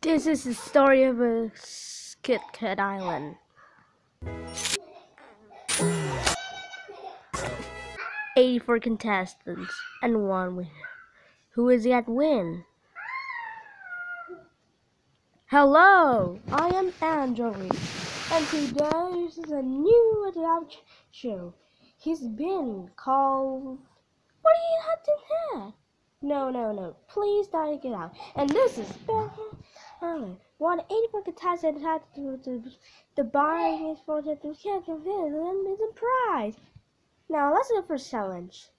This is the story of a Kit Kat Island. 84 contestants and one winner. Who is that win? Hello, I am Anjali, and today this is a new adaptation show. He's been called. What do you have to that? No. Please don't get out. And this is BFKI. 84 contestants had the buying is for the get the prize. Now let's go for challenge.